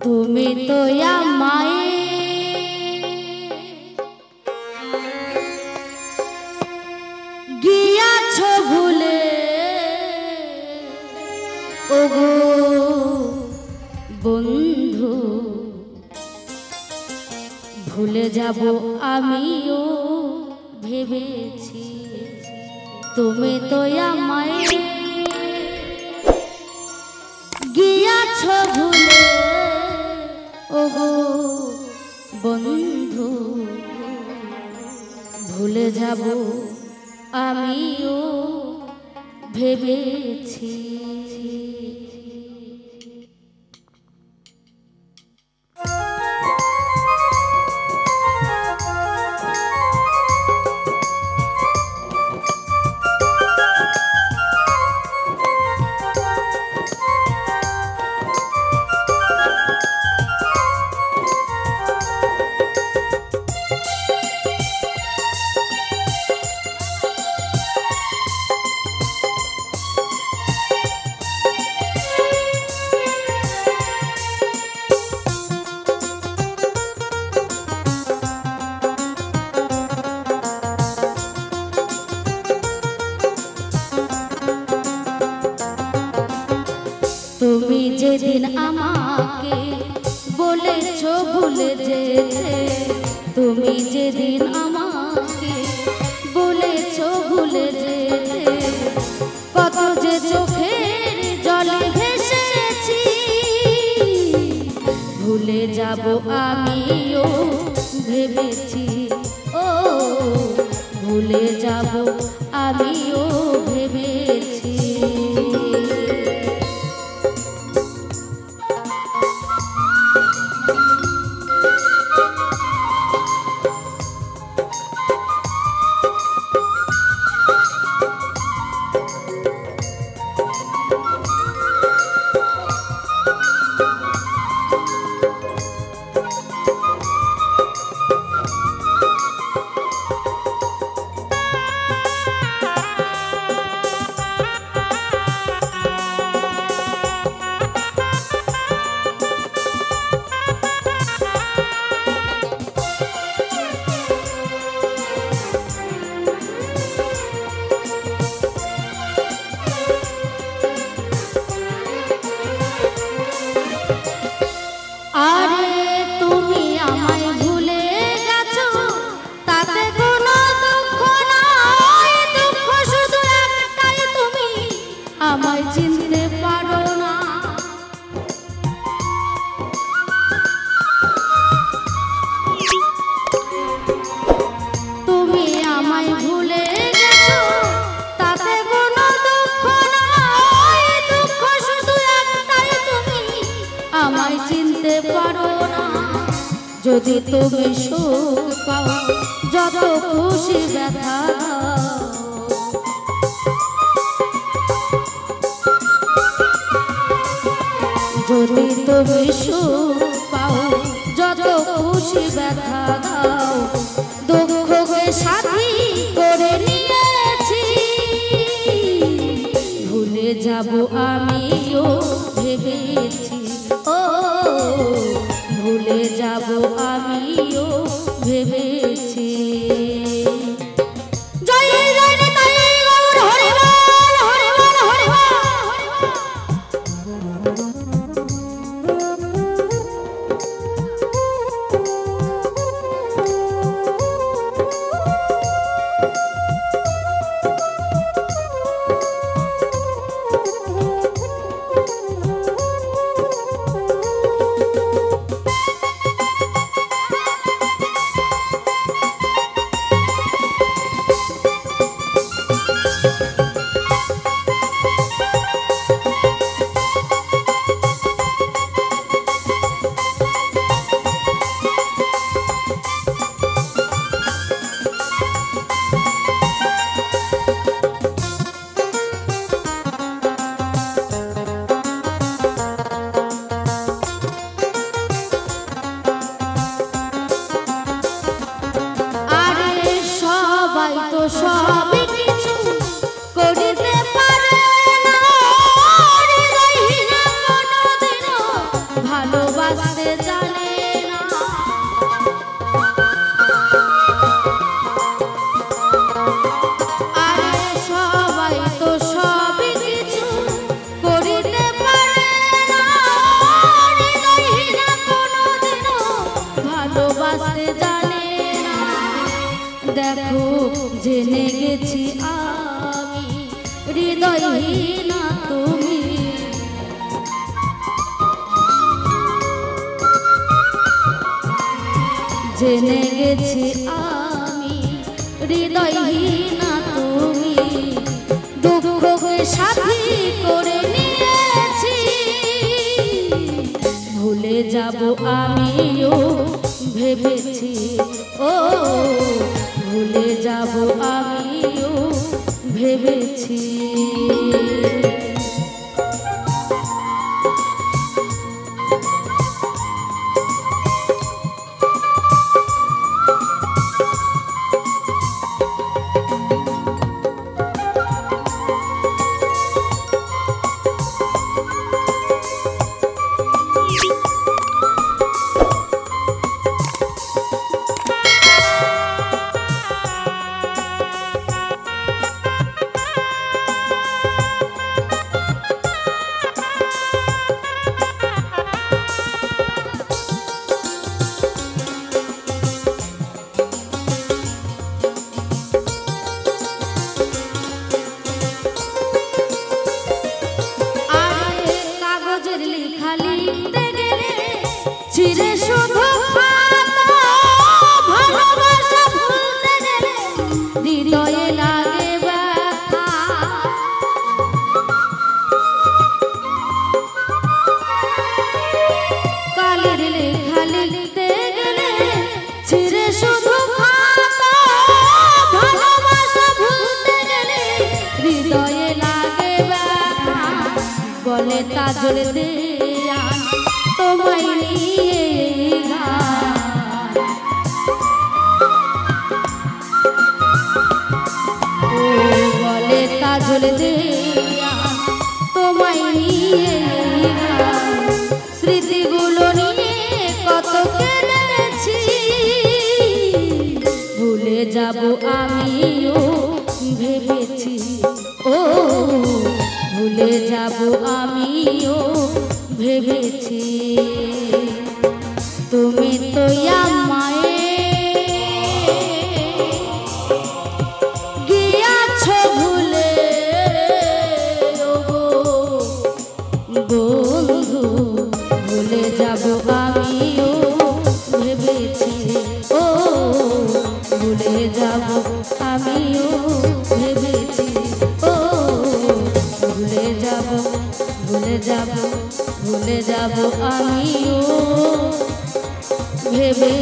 তুমি তো আমায় গিয়াছ ভুলে, ওগো বন্ধু ভুলে যাব আমিও ভেবেছি। তুমি তো আমায় গিয়াছ ভুলে, ওগো বন্ধু ভুলে যাব আমিও ভেবেছি। তুমি যেদিন আমাকে বলেছ ভুলে যেতে, তুমি যেদিন আমাকে বলেছ ভুলে যেতে, কত যে চোখের জলে ভেসেছি। ভুলে যাব আমিও ভেবেছি, ও ভুলে যাব আমিও ভেবেছি। যদি তুমি সুখ পাও, যত খুশি ব্যথা দাও, যদি তুমি সুখ পাও, যত খুশি ব্যথা দাও, দুঃখকে সাথী করে নিয়েছি। ভুলে যাব আমিও ভেবেছি, ও ভুলে যাব আমিও ভেবেছি। হৃদয়হীনা তুমি। জেনে গেছি আমি হৃদয়হীনা তুমি, দুঃখকে সাথী করে নিয়েছি। ভুলে যাব আমিও ভেবেছি, ও ভুলে যাব আমিও ভেবেছি। চিরে শুধু ভালোবাসা ভুলতে গেলে হৃদয়ে লাগে ব্যথা। কালির লেখা লিখতে গেলে চিরে শুধু ভালোবাসা ভুলতে গেলে হৃদয়ে লাগে ব্যথা। বলে তাজল দেয়া তোমায় নিয়ে বলে তাজল দেয়া তোমায় নিয়ে, স্মৃতিগুলো নিয়ে কত কেঁদেছি। ভুলে যাব আমিও ভেবেছি, ও ভুলে যাব আমিও ভেবেছি। তুমি তো আমায় গিয়াছ ভুলে বন্ধু, ভুলে যাব আমিও ভেবেছি, ও ভুলে যাব আমিও ভেবেছি, ও ভুলে যাব ভুলে যাব ভুলে যাব আমিও ভেবে